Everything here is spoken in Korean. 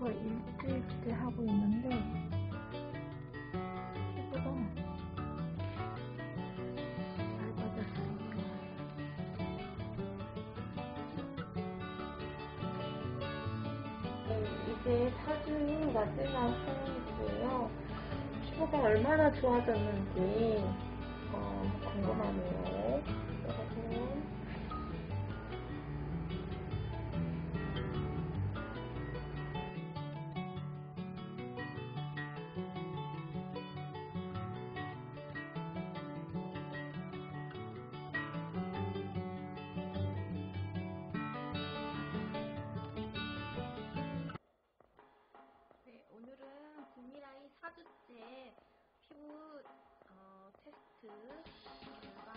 벌써 일주일째 하고 있는데 피부가 얇아졌으니까 이게 4주 마지막 사용이고요. 피부가 얼마나 좋아졌는지 궁금하네요. 여러분. 네, 오늘은 구미라이 4주째 피부 테스트